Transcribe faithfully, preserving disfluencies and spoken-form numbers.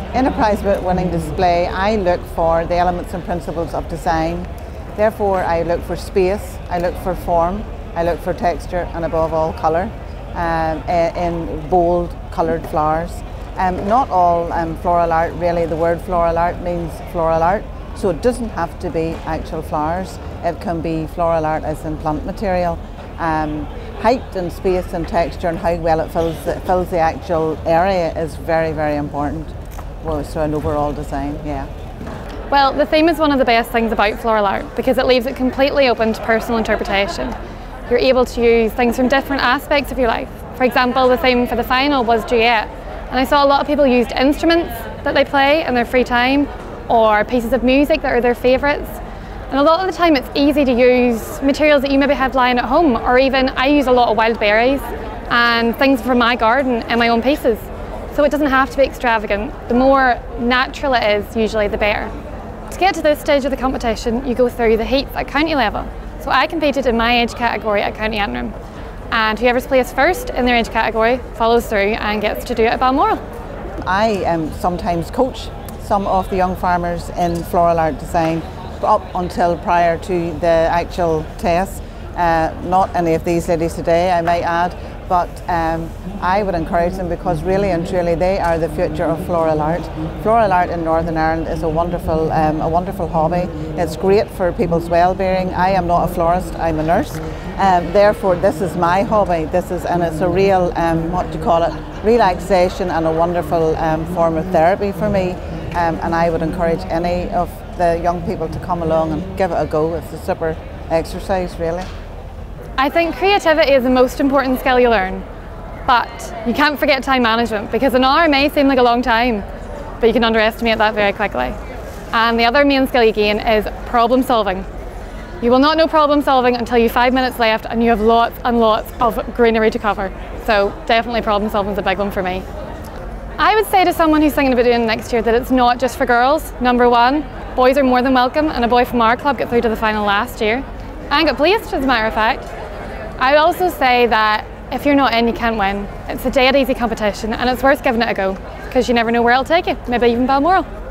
In a prize winning display, I look for the elements and principles of design. Therefore, I look for space, I look for form, I look for texture, and above all colour, um, in bold coloured flowers. Um, not all um, floral art, really, the word floral art means floral art, so it doesn't have to be actual flowers. It can be floral art as in plant material. Um, height and space and texture and how well it fills the, fills the actual area is very, very important. Well, so an overall design, yeah. Well, the theme is one of the best things about floral art because it leaves it completely open to personal interpretation. You're able to use things from different aspects of your life. For example, the theme for the final was duet, and I saw a lot of people used instruments that they play in their free time or pieces of music that are their favourites. And a lot of the time it's easy to use materials that you maybe have lying at home, or even I use a lot of wild berries and things from my garden in my own pieces. So it doesn't have to be extravagant. The more natural it is, usually the better. To get to this stage of the competition, you go through the heats at county level. So I competed in my age category at County Antrim, and whoever's placed first in their age category follows through and gets to do it at Balmoral. I um, sometimes coach some of the young farmers in floral art design up until prior to the actual test. Uh, not any of these ladies today, I might add, but um, I would encourage them because really and truly they are the future of floral art. Floral art in Northern Ireland is a wonderful, um, a wonderful hobby. It's great for people's well-being. I am not a florist, I'm a nurse. Um, therefore, this is my hobby. This is, and it's a real, um, what do you call it, relaxation and a wonderful um, form of therapy for me. Um, and I would encourage any of the young people to come along and give it a go. It's a super exercise, really. I think creativity is the most important skill you learn, but you can't forget time management because an hour may seem like a long time, but you can underestimate that very quickly. And the other main skill you gain is problem solving. You will not know problem solving until you have five minutes left and you have lots and lots of greenery to cover. So definitely problem solving is a big one for me. I would say to someone who's thinking about doing it next year that it's not just for girls. Number one, boys are more than welcome, and a boy from our club got through to the final last year and got placed, as a matter of fact. I would also say that if you're not in, you can't win. It's a dead easy competition and it's worth giving it a go because you never know where it'll take you, maybe even Balmoral.